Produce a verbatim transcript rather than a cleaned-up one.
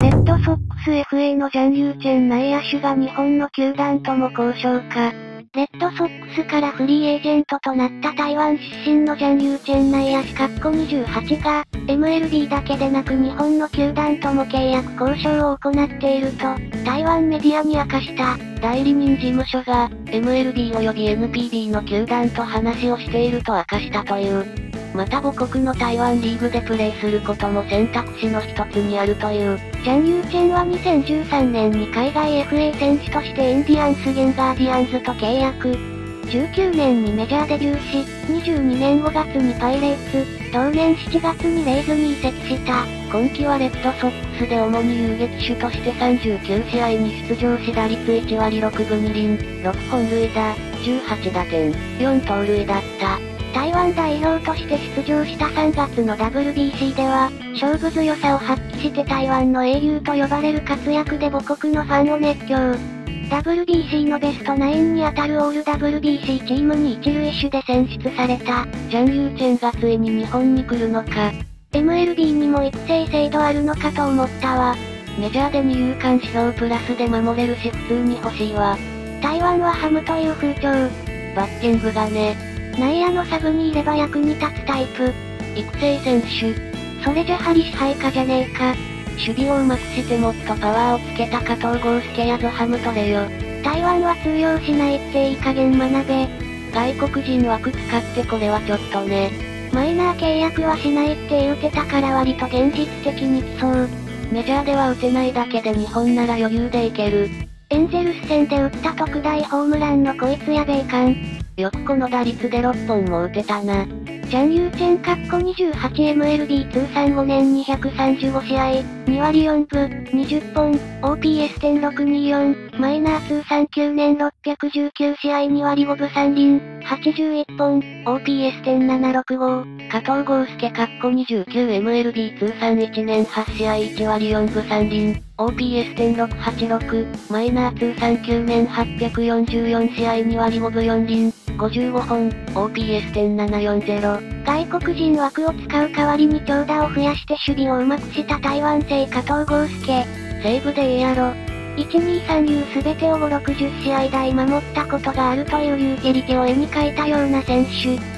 レッドソックス エフエー のジャン・ユーチェン内野手が日本の球団とも交渉か。レッドソックスからフリーエージェントとなった台湾出身のジャン・ユーチェン内野手かっこにじゅうはちが、エムエルビー だけでなく日本の球団とも契約交渉を行っていると、台湾メディアに明かした。 代理人事務所が、エムエルビー 及び エヌピービー の球団と話をしていると明かしたという。また母国の台湾リーグでプレーすることも選択肢の一つにあるという。 ジャン・ユーチェンはにせんじゅうさんねんに海外 エフエー 選手としてインディアンス・ゲンガーディアンズと契約。じゅうきゅうねんにメジャーデビューし、にじゅうにねんごがつにパイレーツ、同年しちがつにレイズに移籍した。 今季はレッドソックスで主に遊撃手としてさんじゅうきゅうしあいに出場し打率いちわりろくぶにりん、ろっぽんるいだ、じゅうはちだてん、よんとうるいだった。 台湾代表として出場したさんがつの ダブリュービーシー では、勝負強さを発揮して台湾の英雄と呼ばれる活躍で母国のファンを熱狂。ダブリュービーシー のベストナインに当たるオール ダブリュービーシー チームに一塁手で選出された。 ジャン・ユーチェンがついに日本に来るのか。 エムエルビー にも育成制度あるのかと思ったわ。 メジャーで二遊間指標プラスで守れるし普通に欲しいわ。 台湾はハムという風潮。 バッティングがね。 内野のサブにいれば役に立つタイプ。 育成選手。 それじゃハリ支配下じゃねえか。 守備をうまくしてもっとパワーをつけた加藤豪介やゾハム取れよ。 台湾は通用しないっていい加減学べ。 外国人枠使ってこれはちょっとね。 マイナー契約はしないって言うてたから割と現実的に来そう。 メジャーでは打てないだけで日本なら余裕でいける。 エンゼルス戦で打った特大ホームランのこいつやべえかん。 よくこの打率でろっぽんも打てたな。 ジャン・ユーチェンかっこにじゅうはちエムエルビー 通算ごねんにひゃくさんじゅうごしあい、にわりよんぶ、にじゅっぽん、オーピーエスてんろくにーよん、マイナー通算きゅうねんろっぴゃくじゅうきゅうしあいにわりごぶさんりん、はちじゅういっぽん、オーピーエスてんななろくご、 加藤豪介かっこにじゅうきゅうエムエルビー 通算いちねんはちしあいいちわりよんぶさんりん、オーピーエスてんろくはちろく、マイナー通算きゅうねんはっぴゃくよんじゅうよんしあいにわりごぶよんりん、ごじゅうごほん、オーピーエスてんななよんぜろ。 外国人枠を使う代わりに長打を増やして守備をうまくした台湾製加藤豪介。 西武でいいやろ。 いち、に、さん遊すべてをご、ろくじゅっしあい台守ったことがあるというユーティリティを絵に描いたような選手。